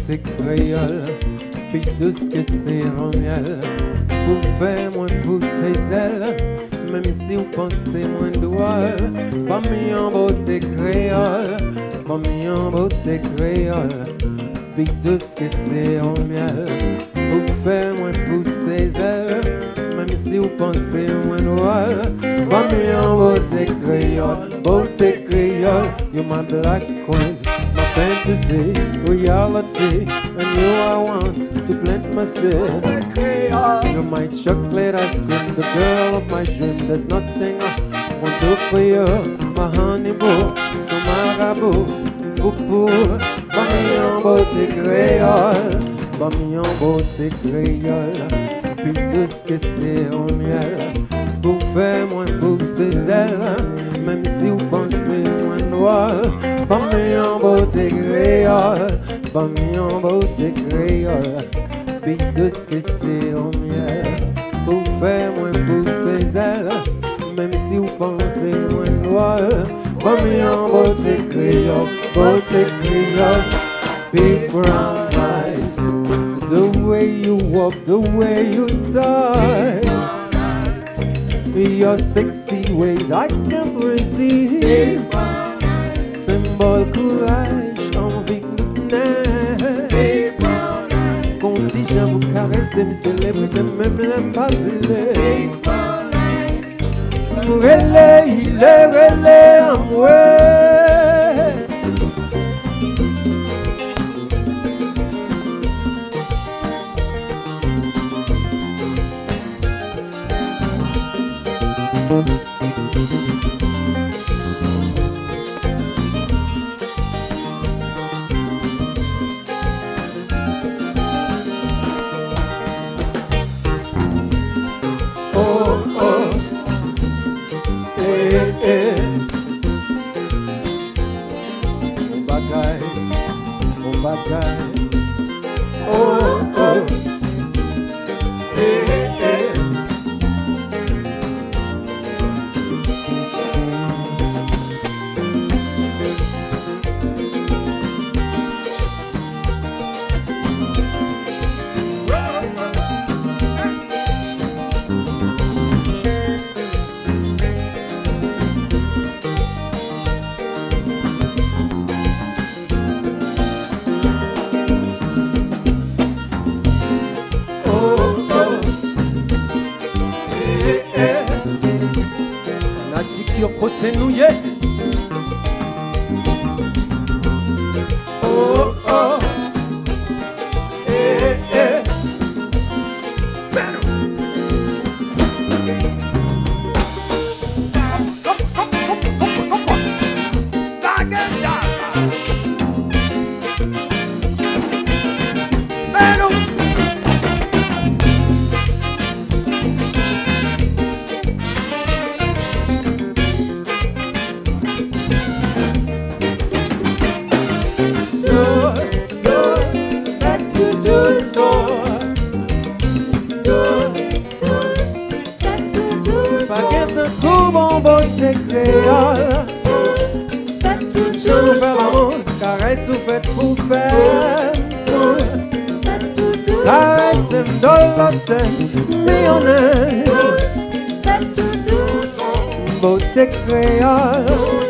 beauté créole, puis tout ce que c'est en miel, pour faire moins pousser ses ailes, même si vous pensez moins doual, pas mis en beauté créole, pas mis en beauté créole, puis tout ce que c'est en miel, pour faire moins pousser ses ailes, même si vous pensez moins doual, pas mis en beauté créole, you're my black queen. Fantasy, reality, and you I want to plant my seed. You're my chocolate ice cream, the girl of my dream. There's nothing I won't do for you, my honey boo, so marabout, foupou. Bami en beauté créole, bami en beauté créole, puis tout ce que c'est en miel, pour faire moins pour ses ailes, même si vous pensez moins noir. Bami en beauté créole, bami en beauté créole, puis tout ce que c'est en miel, pour faire moins pour ses ailes, même si vous pensez moins noir. Bami en beauté créole, big brown eyes, the way you walk, the way you talk, your sexy ways I can't resist. Symbole courage, envie de contingent vous caresser, me célébrer, même l'aime pas blé. Relais, il est relais à moi. Beauté créole,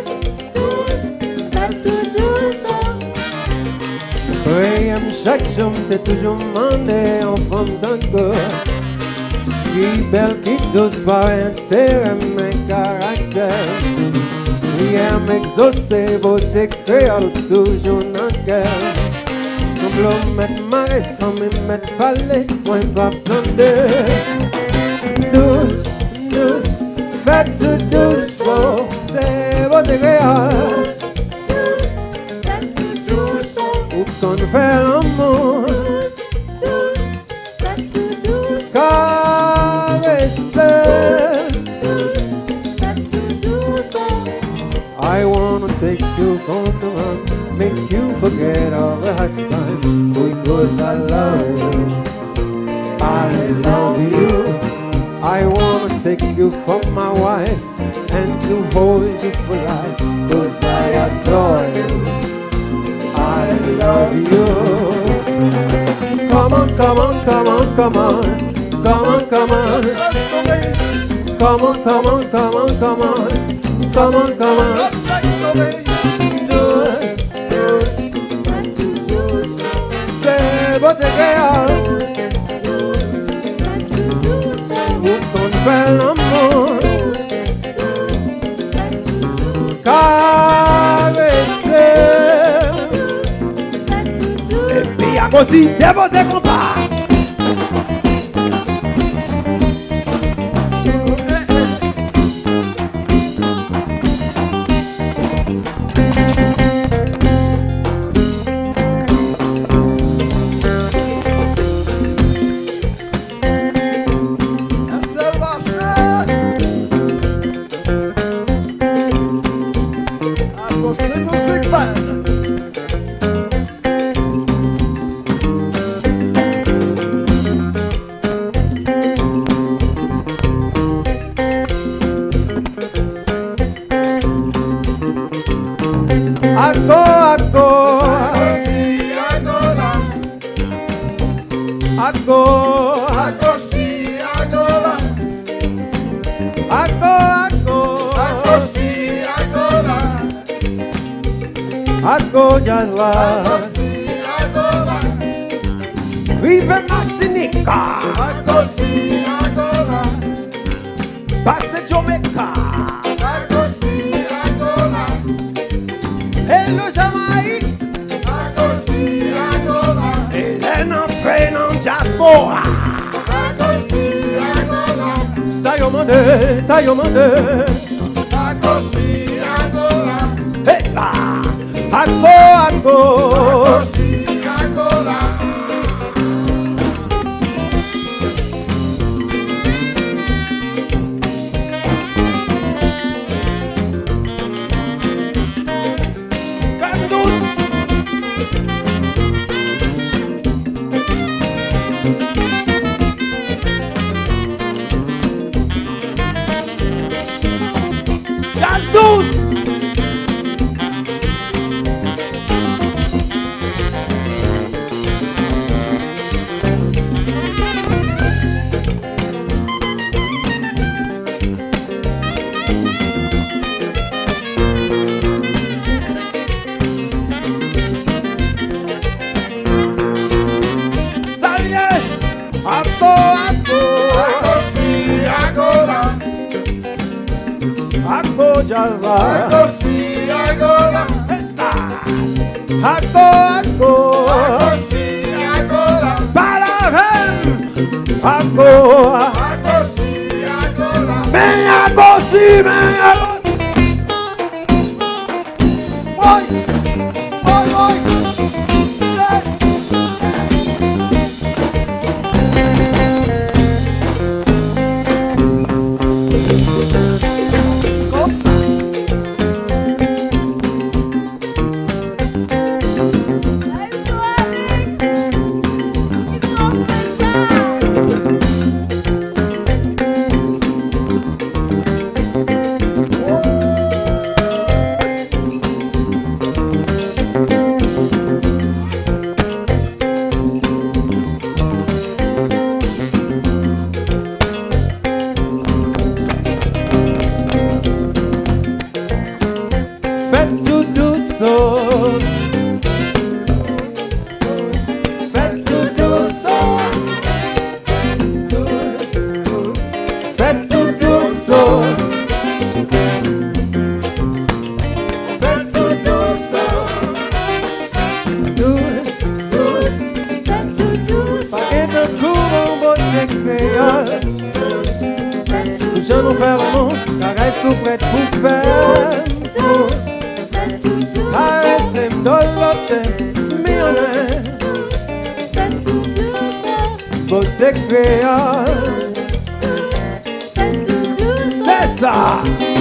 chaque jour t'es toujours demandé en femme tango. Qui belle, qui douce, par intérêt, mais caractère. Rien m'exaucer, beauté créole, toujours dans le cœur. Comme l'homme met marée, femme et met palais, moi pas attendre. Douce, douce, faites tout douce, oh, c'est beauté créole. Douce, faites tout douce, où qu'on fait l'amour. Douce, douce, faites tout douce, caresse. Douce, faites tout douce. I wanna take you home to run, make you forget all the hard times, because I love you. I love you. I wanna take you for my wife and to hold you for life, cause I adore you. I love you. Come on, come on, come on, come on. Come on, come on. Come on, come on, come on, come on. Come on, come on. Douce, douce, douce. C'est beauté créole. Pour qu'on fait l'amour. Caresser. Et puis à aussi déposer combat. Ago jazla, vive Martinica, ago si agola, passe Jamaica, ago si agola, hello Jamaïque, ago si agola, Elena Frenan Diaspora, ago si agola, Sayomande, Sayomande, ago si agola, hey ça. Ago, ago, si agola. Candous. Candous. Ago si agola, ago si agola, palavem, ago si agola, men ago si, men ago. Oi, oi, oi. Faites tout doucement, faites tout doucement, faites tout doucement, faites tout doucement, douce, douce, faites tout doucement. Pas de courant beauté créole, je nous fais mon caresse tout prête pour faire douce. Caresse dolote, millionnaire, beauté créole, c'est ça.